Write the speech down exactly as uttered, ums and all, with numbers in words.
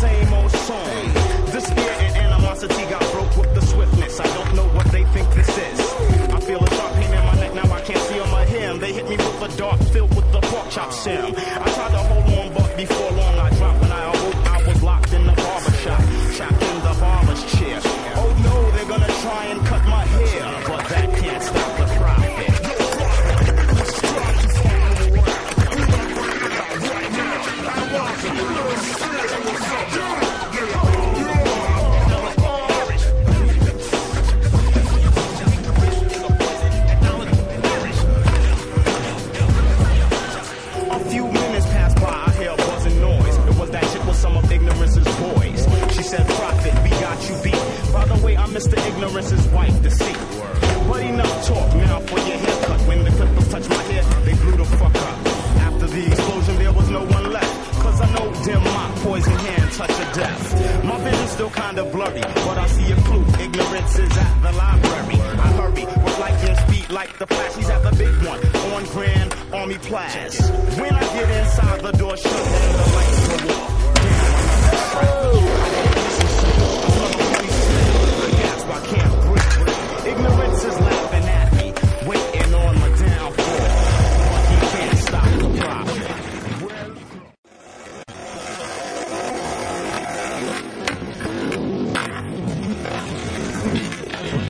same old song. This fear and animosity got broke with the swiftness. I don't know what they think this is. I feel a sharp pain in my neck, now I can't see on my hem. They hit me with a dart filled with the pork chop sim. I tried to hold on, but before long I dropped. When I awoke, I was locked in the barber shop, trapped in the barber's chair. Oh no, they're gonna try and cut my hair, but that can't stop the profit. Mister Ignorance's wife, deceit. But enough talk now for your haircut. When the clippers touch my hair, they blew the fuck up. After the explosion, there was no one left. Cause I know dim mop, poison hand, touch of death. My vision's still kinda blurry, but I see a clue. Ignorance is at the library. I hurry with lightning speed like the flash. He's at the big one on Grand Army Place. When I get inside, the door shut and the lights go off.